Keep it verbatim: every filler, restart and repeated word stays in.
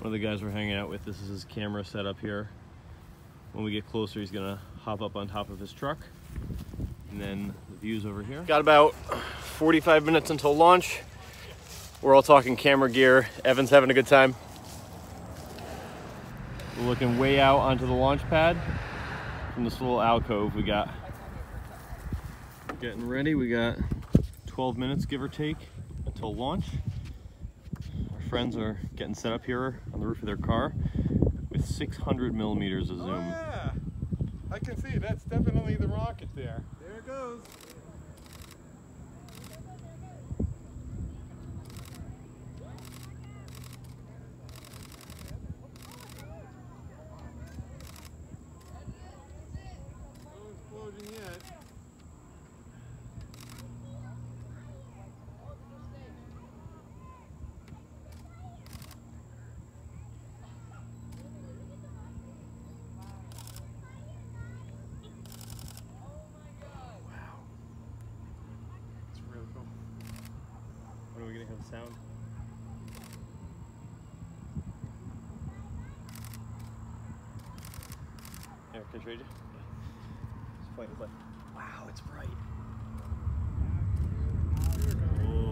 One of the guys we're hanging out with, this is his camera set up here. When we get closer, he's gonna hop up on top of his truck. And then the views over here. Got about forty-five minutes until launch. We're all talking camera gear. Evan's having a good time. We're looking way out onto the launch pad from this little alcove we got. Getting ready, we got twelve minutes, give or take, until launch. Our friends are getting set up here on the roof of their car with six hundred millimeters of zoom. Oh yeah, I can see that's definitely the rocket there. There it goes. No explosion yet. When are we gonna have sound? Yeah, can I trade you? Just play, play. Wow, it's bright. Oh.